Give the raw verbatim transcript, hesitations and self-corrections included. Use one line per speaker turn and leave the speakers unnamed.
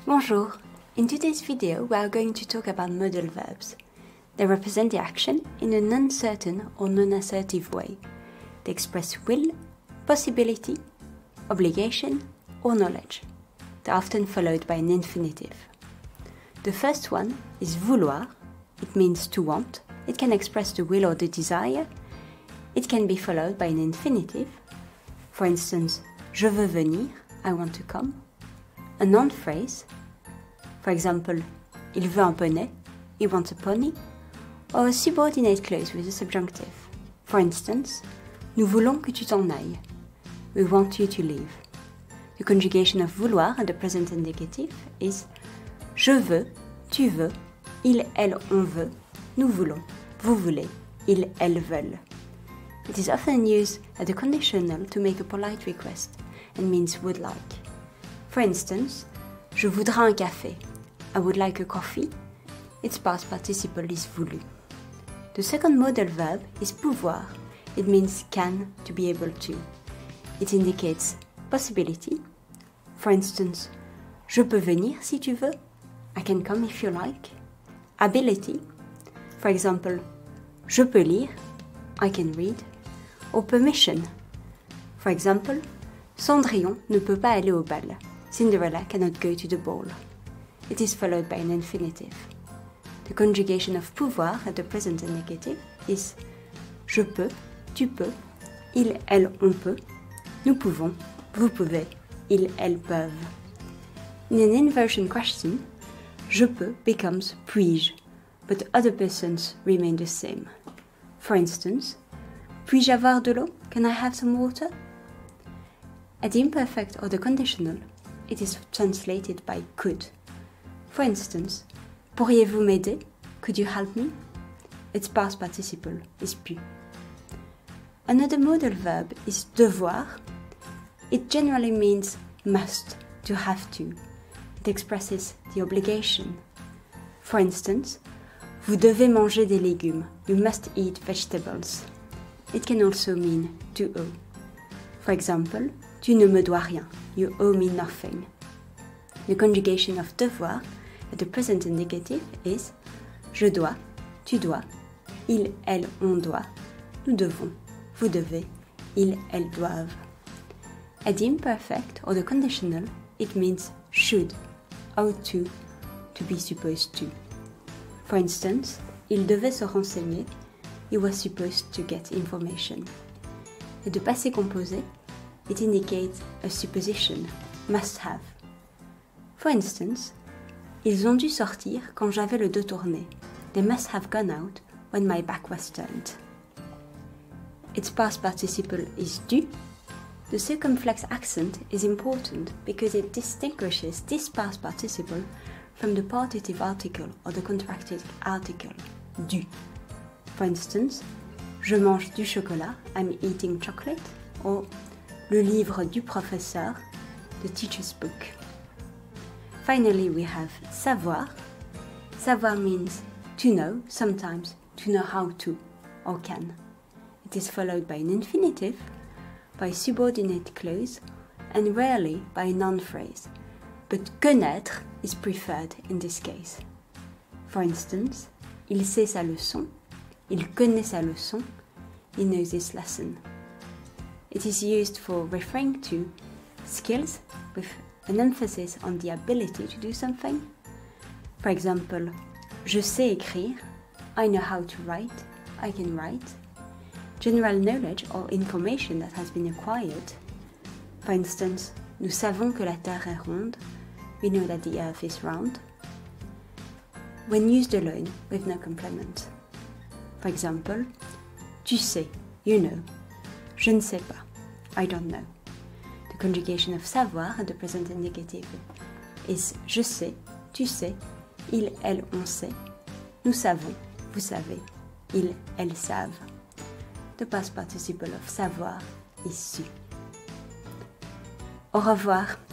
Bonjour! In today's video we are going to talk about modal verbs. They represent the action in an uncertain or non-assertive way. They express will, possibility, obligation, or knowledge. They're often followed by an infinitive. The first one is vouloir. It means to want. It can express the will or the desire. It can be followed by an infinitive. For instance, je veux venir, I want to come. A noun phrase. For example, il veut un poney, he wants a pony. Or a subordinate clause with a subjunctive. For instance, nous voulons que tu t'en ailles. We want you to leave. The conjugation of vouloir at the present indicative is je veux, tu veux, il, elle, on veut, nous voulons, vous voulez, ils, elles veulent. It is often used as a conditional to make a polite request and means would like. For instance, je voudrais un café. I would like a coffee. Its past participle is voulu. The second modal verb is pouvoir. It means can, to be able to. It indicates possibility. For instance, je peux venir si tu veux. I can come if you like. Ability. For example, je peux lire. I can read. Or permission. For example, Cendrillon ne peut pas aller au bal. Cinderella cannot go to the ball. It is followed by an infinitive. The conjugation of pouvoir at the present indicative is je peux, tu peux, il, elle, on peut, nous pouvons, vous pouvez, ils, elles peuvent. In an inversion question, je peux becomes puis-je, but other persons remain the same. For instance, puis-je avoir de l'eau? Can I have some water? At the imperfect or the conditional, it is translated by could. For instance, pourriez-vous m'aider? Could you help me? Its past participle is pu. Another modal verb is devoir. It generally means must, to have to. It expresses the obligation. For instance, vous devez manger des légumes. You must eat vegetables. It can also mean to owe. For example, tu ne me dois rien. You owe me nothing. The conjugation of devoir at the present indicative is je dois, tu dois, il, elle, on doit, nous devons, vous devez, ils, elles doivent. At the imperfect or the conditional, it means should, ought to, to be supposed to. For instance, il devait se renseigner, he was supposed to get information. At the passé composé, it indicates a supposition, must have. For instance, ils ont dû sortir quand j'avais le dos tourné. They must have gone out when my back was turned. Its past participle is dû. The circumflex accent is important because it distinguishes this past participle from the partitive article or the contracted article, dû. For instance, je mange du chocolat, I'm eating chocolate, or le livre du professeur, the teacher's book. Finally, we have savoir. Savoir means to know, sometimes to know how to or can. It is followed by an infinitive, by a subordinate clause, and rarely by a noun phrase. But connaître is preferred in this case. For instance, il sait sa leçon, il connaît sa leçon, he knows his lesson. It is used for referring to skills with an emphasis on the ability to do something. For example, je sais écrire, I know how to write, I can write. General knowledge or information that has been acquired. For instance, nous savons que la Terre est ronde, we know that the Earth is round. When used alone with no complement. For example, tu sais, you know, je ne sais pas, I don't know. The conjugation of savoir at the present indicative is je sais, tu sais, il, elle, on sait, nous savons, vous savez, ils, elles savent. The past participle of savoir is su. Au revoir.